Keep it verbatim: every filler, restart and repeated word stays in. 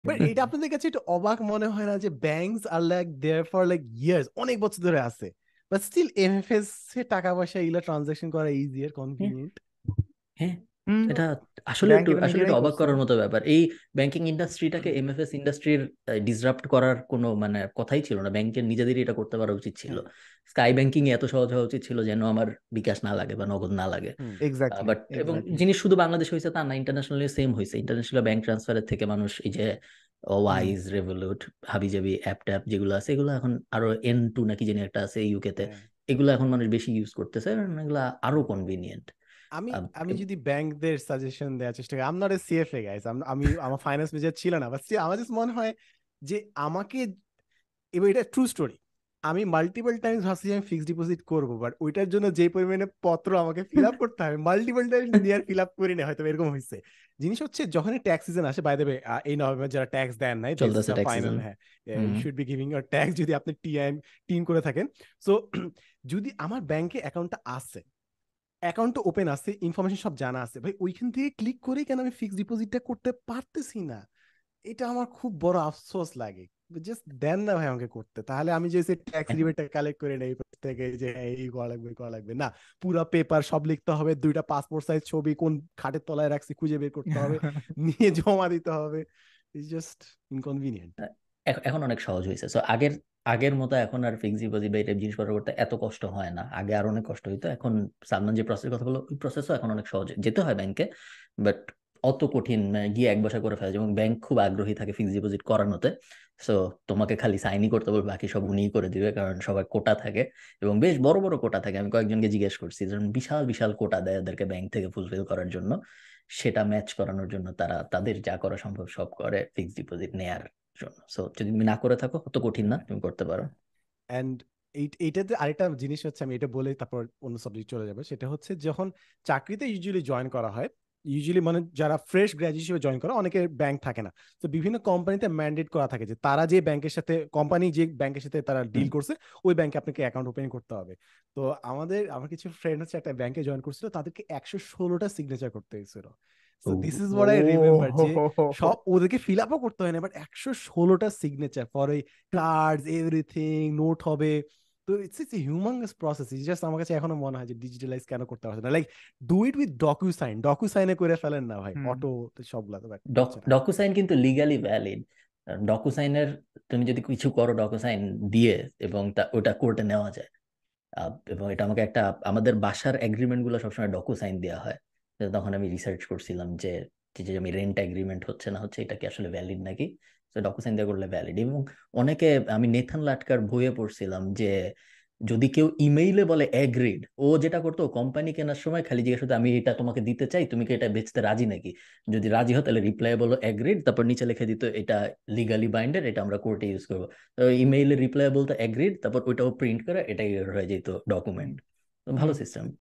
But এটা আপনাদের কাছে একটু অবাক মনে হয় না যে banks are like there for like years, অনেক বছর ধরে আছে, বাট স্টিল এমএফএস এ টাকা পয়সা এগুলা ট্রানজাকশন করা ইজিয়ার, কনভিনিয়েন্ট। হ্যাঁ, হুম এটা আসলে ব্যাংক একটু এটা আসলে নিজেরাই একটু অবাক করছে। করার মতো ব্যাপার। এই ব্যাংকিং ইন্ডাস্ট্রিটাকে এমএফএস ইন্ডাস্ট্রির ডিসরাপ্ট করার কোনো মানে কথাই ছিল না, ব্যাংকের নিজেদেরই এটা করতে পারা উচিত ছিল। হ্যাঁ, স্কাই ব্যাংকিং এত সহজ হওয়া উচিত ছিল যেন আমার বিকাশ না লাগে বা নগদ না লাগে। এক্স্যাক্টলি বাট এবং এক্স্যাক্টলি। জিনিস শুধু বাংলাদেশ হয়েছে তা না, ইন্টারন্যাশনালি সেম হয়েছে। ইন্টারন্যাশনাল ব্যাংক ট্রান্সফারের থেকে মানুষ এই যে ওয়াইজ, রেভোলুট, হাবিজাবি, অ্যাপ ট্যাপ যেগুলো আছে এগুলো এখন আরো এন টু নাকি জানি একটা আছে ইউকে তে, এগুলো এখন মানুষ বেশি ইউজ করতেছে কারণ এগুলো আরো কনভিনিয়েন্ট। আমি আমি যদি ব্যাংকদের সাজেশন দেওয়ার চেষ্টা করি, I'm not a CFA guys, আমি আমার ফাইন্যান্স মেজর ছিল না, বাট আমার জাস্ট মনে হয় যে আমাকে, এবার এটা ট্রু স্টোরি, আমি মাল্টিপল টাইমস ভাবছি যে আমি ফিক্সড ডিপোজিট করবো, বাট ওইটার জন্য যে পরিমাণে পত্র আমাকে ফিল আপ করতে হবে, multiple times near fill up করি না, হয়তো এরকম হয়েছে। জিনিস হচ্ছে যখনই ট্যাক্স সিজন আসে, বাই দ্য ওয়ে এই নভেম্বর যারা ট্যাক্স দেন নাই, দিস ইজ চলতেছে দ্য ট্যাক্স ফাইনাল, সিজন। হ্যাঁ, you should be giving your tax যদি আপনি টিএন টিন করে থাকেন। সো যদি আমার ব্যাংকে অ্যাকাউন্টটা আছে, অ্যাকাউন্টটা ওপেন আছে, ইনফরমেশন সব জানা আছে, ভাই ওইখান থেকে ক্লিক করেই কেন আমি ফিক্সড ডিপোজিটটা করতে পারতেছি না? এটা আমার খুব বড় আফসোস লাগে। জাস্ট দেন না ভাই আমাকে করতে, তাহলে আমি যে ট্যাক্স রিবেটটা কালেক্ট করে নেই থেকে, যে এই করা লাগবে করা লাগবে না, পুরো পেপার সব লিখতে হবে, দুইটা পাসপোর্ট সাইজ ছবি কোন খাটের তলায় রাখছি খুঁজে বের করতে হবে, নিয়ে জমা দিতে হবে। It's just inconvenient. এখ- এখন অনেক সহজ হয়েছে। সো আগের আগের মতো এখন আর ফিক্সড ডিপোজিট বা এই টাইপ জিনিসপত্র করতে এত কষ্ট হয় না, আগে আর অনেক কষ্ট হইতো। এখন সালমান যে প্রসেস কথা বললো ওই প্রসেসও এখন অনেক সহজ, যেতে হয় ব্যাংকে বাট অত কঠিন মানে গিয়ে এক বছর করে ফেলে, এবং ব্যাংক খুব আগ্রহী থাকে ফিক্সড ডিপোজিট করানোতে। সো তোমাকে খালি সাইনই করতে বলবে, বাকি সব উনিই করে দিবে, কারণ সবার কোটা থাকে এবং বেশ বড় বড় কোটা থাকে। আমি কয়েকজনকে জিজ্ঞেস করছি, যেমন বিশাল বিশাল কোটা দেয় ওদেরকে ব্যাংক থেকে ফুলফিল করার জন্য, সেটা ম্যাচ করানোর জন্য তারা তাদের যা করা সম্ভব সব করে ফিক্সড ডিপোজিট নেয়ার জন্য। সো যদি তুমি না করে থাকো অত কঠিন না, তুমি করতে পারো। অ্যান্ড এইটাতে আরেকটা জিনিস হচ্ছে, আমি এটা বলে তারপর অন্য সাবজেক্ট চলে যাবে, সেটা হচ্ছে যখন চাকরিতে ইউজুয়ালি জয়েন করা হয়, ইউজুয়ালি মানে যারা ফ্রেশ গ্র্যাজুয়েট হিসেবে জয়েন করে, অনেকের ব্যাংক থাকে না, তো বিভিন্ন কোম্পানিতে ম্যান্ডেট করা থাকে যে তারা যে ব্যাংকের সাথে, কোম্পানি যে ব্যাংকের সাথে তারা ডিল করছে, ওই ব্যাংকে আপনাকে অ্যাকাউন্ট ওপেন করতে হবে। তো আমাদের আমার কিছু ফ্রেন্ড হচ্ছে একটা ব্যাংকে জয়েন করছিল, তাদেরকে একশো ষোলোটা সিগনেচার করতে হয়েছিল। So this is what I remember, যে সব ওদেরকে ফিল আপও করতে হয় না, বাট একশো ষোলোটা সিগনেচার ফর এই কার্ডস এভরিথিং নোট হবে। তো it's it's humongous process. It's just আমার কাছে এখনো মনে হয় যে ডিজিটালাইজ কেন করতে পারছে না, like do it with DocuSign, ডকু সাইনে করে ফেলেন না ভাই, অটো সবগুলা তো back করছে না। ডকুসাইন কিন্তু লিগালি ভ্যালিড। ডকুসাইনের তুমি যদি কিছু করো ডকুসাইন দিয়ে, এবং তা ওটা কোর্টে নেওয়া যায়। আহ, এবং এটা আমাকে একটা আমাদের বাসার এগ্রিমেন্ট গুলো সবসময় ডকু সাইন দেওয়া হয়। তো তখন আমি রিসার্চ করছিলাম যে যে যে আমি রেন্ট এগ্রিমেন্ট হচ্ছে না হচ্ছে এটা কি আসলে ভ্যালিড নাকি। তো ডকু সাইন দিয়ে করলে ভ্যালিড। এবং অনেকে, আমি নেথান লাটকার বইয়ে পড়ছিলাম যে যদি কেউ ইমেইলে বলে এগ্রিড, ও যেটা করতো কোম্পানি কেনার সময় খালি জিজ্ঞেস করতো আমি এটা তোমাকে দিতে চাই, তুমি কি এটা বেচতে রাজি নাকি। যদি রাজি হয় তাহলে রিপ্লাই বলো এগ্রিড, তারপর নিচে লিখে দিত এটা লিগালি বাইন্ডেড, এটা আমরা কোর্টে ইউজ করবো। ইমেইলে রিপ্লাই বলতো এগ্রিড, তারপর ওইটাও প্রিন্ট করে এটাই হয়ে যেত ডকুমেন্ট। ভালো সিস্টেম।